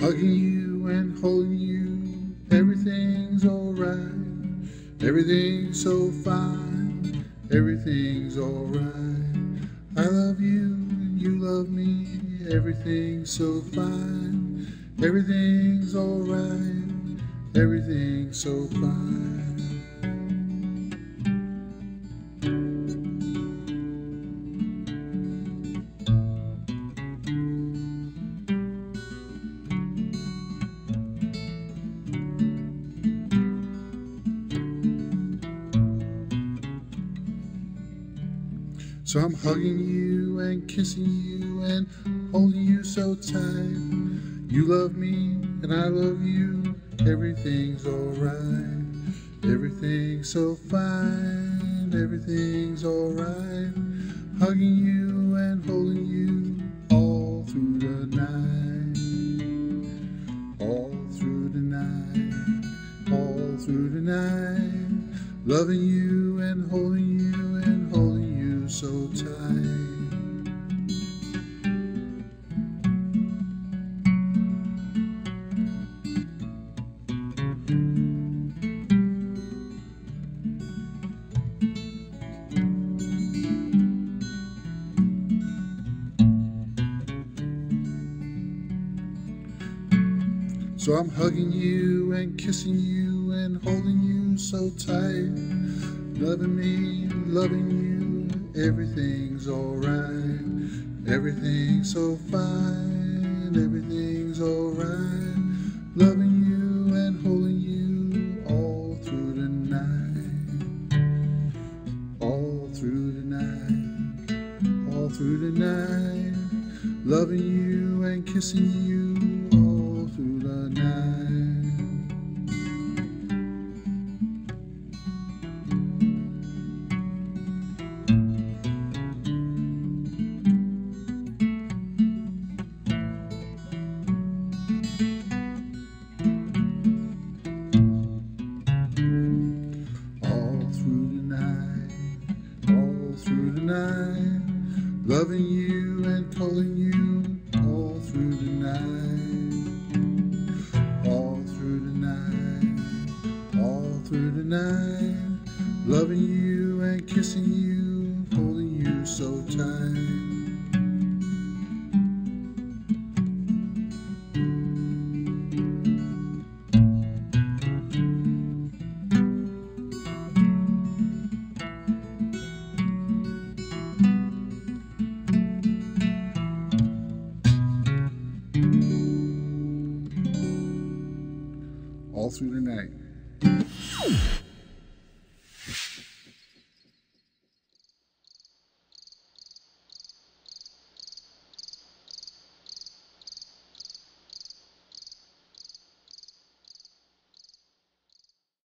hugging you and holding you. Everything's alright. Everything's so fine. Everything's alright. I love you and you love me. Everything's so fine. Everything's alright. Everything's so fine. So I'm hugging you and kissing you and holding you so tight. You love me and I love you. Everything's alright. Everything's so fine. Everything's alright. Hugging you and holding you all through the night. All through the night. All through the night. Loving you and holding you and holding you so tight. So I'm hugging you and kissing you and holding you so tight. Loving me, loving you, everything's alright. Everything's so fine, everything's alright. Loving you and holding you all through the night. All through the night, all through the night. Loving you and kissing you all through the night. Through the night, loving you and calling you all through the night, all through the night, all through the night, loving you and kissing you, holding you so tight. All through the night.